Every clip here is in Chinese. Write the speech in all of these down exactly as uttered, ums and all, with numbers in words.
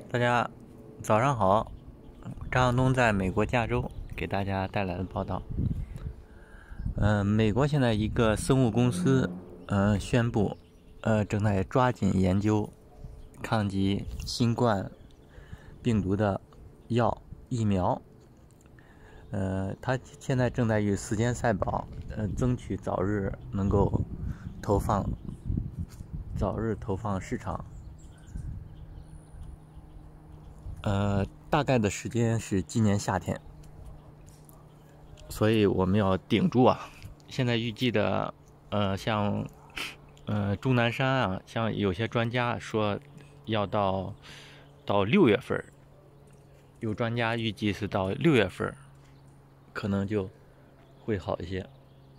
大家早上好，张向东在美国加州给大家带来的报道。嗯、呃，美国现在一个生物公司，嗯、呃，宣布，呃，正在抓紧研究抗击新冠病毒的药疫苗。呃，他现在正在与时间赛跑，呃，争取早日能够投放，早日投放市场。呃，大概的时间是今年夏天，所以我们要顶住啊！现在预计的，呃，像，呃，钟南山啊，像有些专家说要到到六月份，有专家预计是到六月份，可能就会好一些。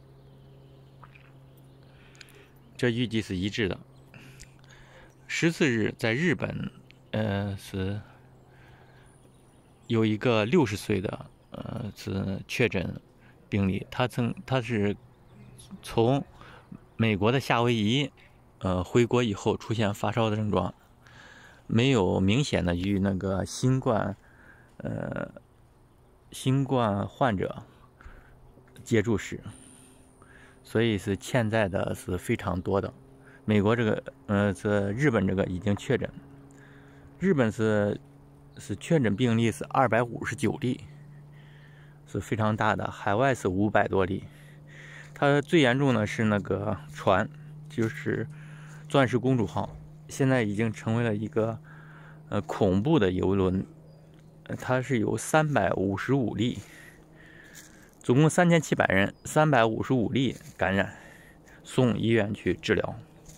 这预计是一致的。十四日在日本，呃，是。有一个六十岁的，呃，是确诊病例，他曾他是从美国的夏威夷，呃，回国以后出现发烧的症状，没有明显的与那个新冠，呃，新冠患者接触史，所以是潜在的是非常多的。美国这个，呃，这日本这个已经确诊，日本是。是确诊病例是二百五十九例，是非常大的。海外是五百多例。它最严重的是那个船，就是钻石公主号，现在已经成为了一个呃恐怖的游轮。它是有三百五十五例，总共三千七百人，三百五十五例感染，送医院去治疗。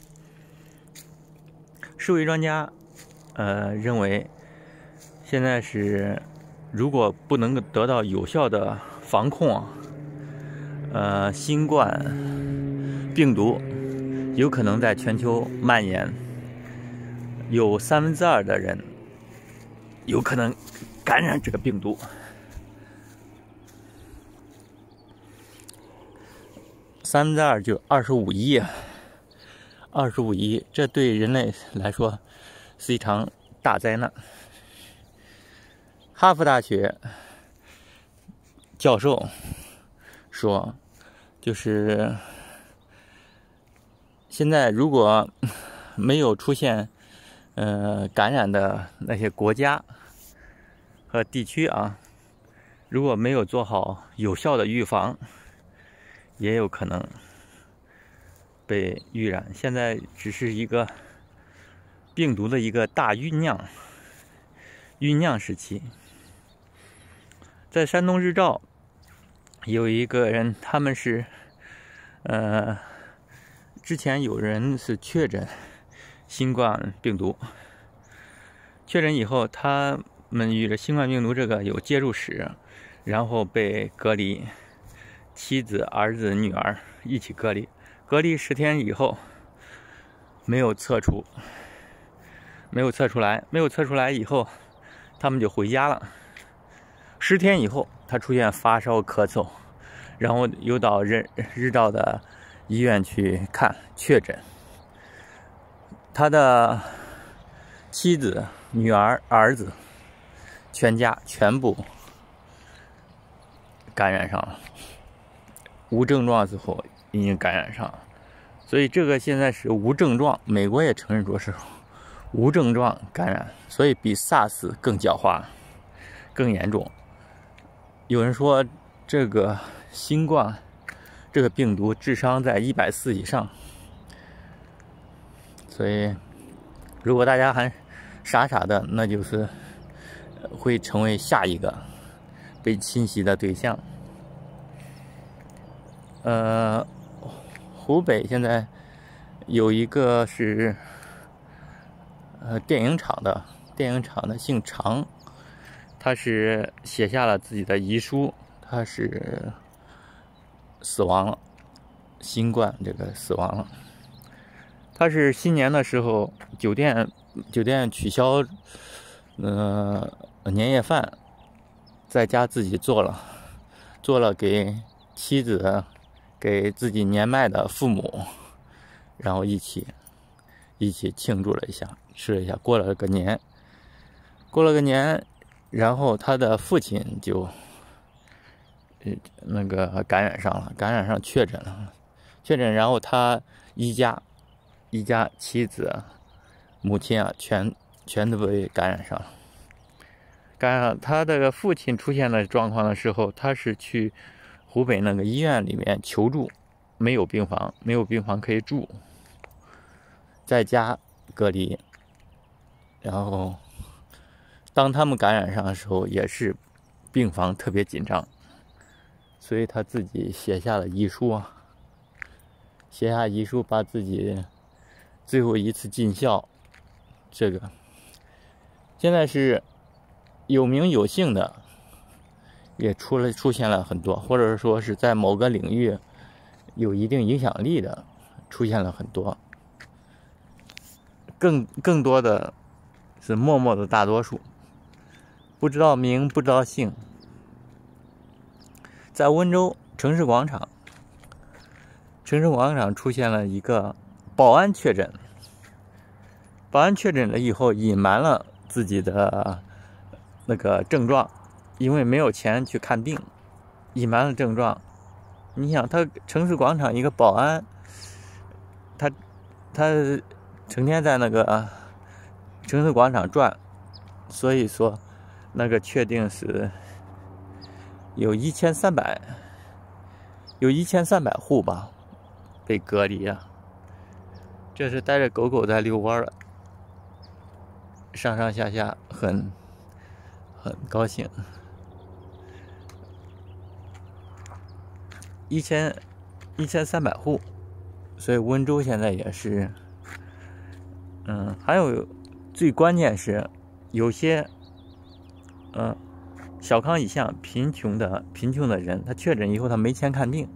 世卫专家呃认为。现在是，如果不能得到有效的防控，呃，新冠病毒有可能在全球蔓延，有三分之二的人有可能感染这个病毒。三分之二就二十五亿，二十五亿，这对人类来说是一场大灾难。哈佛大学教授说，就是现在如果没有出现呃感染的那些国家和地区啊，如果没有做好有效的预防，也有可能被预染。现在只是一个病毒的一个大酝酿酝酿时期。在山东日照有一个人，他们是呃之前有人是确诊新冠病毒，确诊以后他们与这新冠病毒这个有接触史，然后被隔离，妻子、儿子、女儿一起隔离，隔离十天以后没有测出，没有测出来，没有测出来以后，他们就回家了。十天以后，他出现发烧、咳嗽，然后又到日日照的医院去看，确诊。他的妻子、女儿、儿子，全家全部感染上了，无症状之后已经感染上了，所以这个现在是无症状，美国也承认说是无症状感染，所以比 SARS 更狡猾、更严重。有人说这个新冠这个病毒智商在一百四以上，所以如果大家还傻傻的，那就是会成为下一个被侵袭的对象。呃，湖北现在有一个是呃电影厂的电影厂的姓常。他是写下了自己的遗书，他是死亡了，新冠这个死亡了。他是新年的时候，酒店酒店取消呃年夜饭，在家自己做了，做了给妻子、给自己年迈的父母，然后一起一起庆祝了一下，吃了一下，过了个年。 过了个年，然后他的父亲就，呃，那个感染上了，感染上确诊了，确诊，然后他一家，一家妻子、母亲啊，全全都被感染上了。感染了，他的父亲出现了状况的时候，他是去湖北那个医院里面求助，没有病房，没有病房可以住，在家隔离，然后。当他们感染上的时候，也是病房特别紧张，所以他自己写下了遗书啊，写下遗书，把自己最后一次尽孝。这个现在是有名有姓的，也出了出现了很多，或者说是在某个领域有一定影响力的，出现了很多。更更多的是默默的大多数。不知道名，不知道姓。在温州城市广场，城市广场出现了一个保安确诊，保安确诊了以后，隐瞒了自己的那个症状，因为没有钱去看病，隐瞒了症状。你想，他城市广场一个保安，他他成天在那个城市广场转，所以说。那个确定是有一千三百，有一千三百户吧，被隔离了。这是带着狗狗在遛弯了，上上下下很很高兴。一千一千三百户，所以温州现在也是，嗯，还有最关键是有些。嗯，小康以下贫穷的贫穷的人，他确诊以后他没钱看病，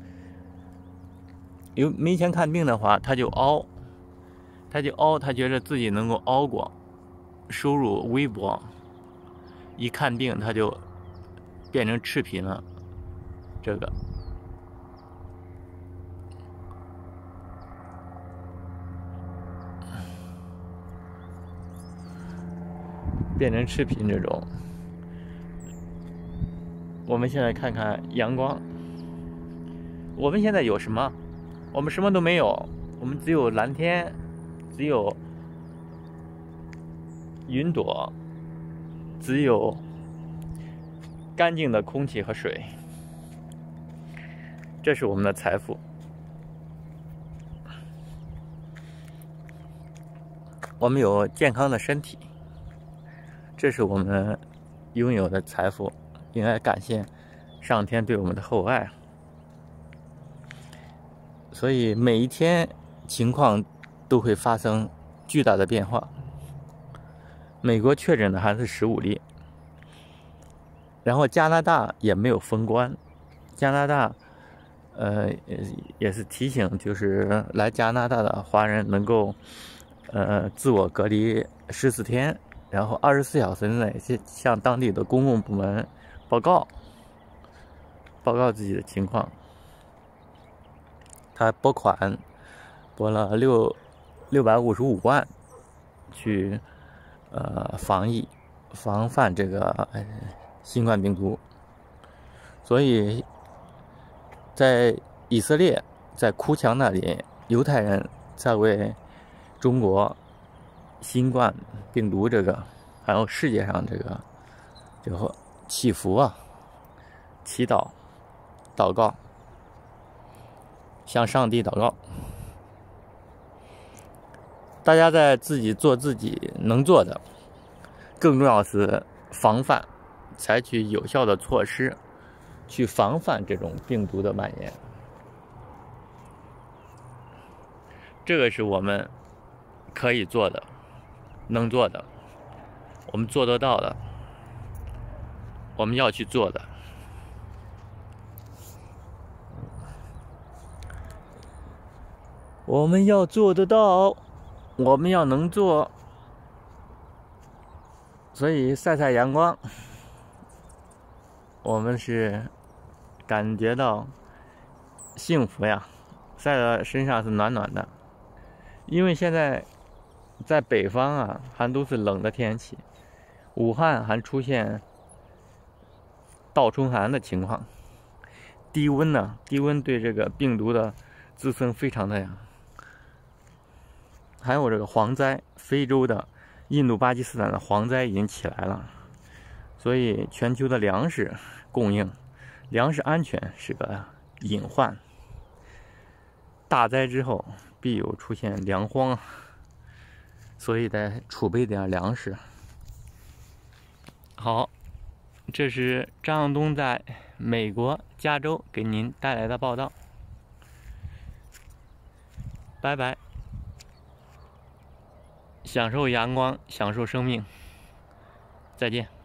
有没钱看病的话，他就熬，他就熬，他觉得自己能够熬过，收入微薄，一看病他就变成赤贫了，这个。变成赤贫这种，我们现在看看阳光。我们现在有什么？我们什么都没有，我们只有蓝天，只有云朵，只有干净的空气和水，这是我们的财富。我们有健康的身体。这是我们拥有的财富，应该感谢上天对我们的厚爱。所以每一天情况都会发生巨大的变化。美国确诊的还是十五例，然后加拿大也没有封关，加拿大呃也是提醒，就是来加拿大的华人能够呃自我隔离十四天。然后二十四小时内向当地的公共部门报告，报告自己的情况。他拨款拨了六六百五十五万，去呃防疫防范这个、呃、新冠病毒。所以，在以色列，在哭墙那里，犹太人在为中国。新冠病毒这个，还有世界上这个，这个祈福啊，祈祷、祷告，向上帝祷告。大家在自己做自己能做的，更重要是防范，采取有效的措施，去防范这种病毒的蔓延。这个是我们可以做的。能做的，我们做得到的，我们要去做的。我们要做得到，我们要能做。所以晒晒阳光，我们是感觉到幸福呀，晒到身上是暖暖的。因为现在在北方啊，还都是冷的天气， 武汉还出现倒春寒的情况。低温呢，低温对这个病毒的滋生非常的呀。还有这个蝗灾，非洲的印度、巴基斯坦的蝗灾已经起来了，所以全球的粮食供应、粮食安全是个隐患。大灾之后必有出现粮荒，所以得储备点粮食。好，这是张向东在美国加州给您带来的报道。拜拜。享受阳光，享受生命。再见。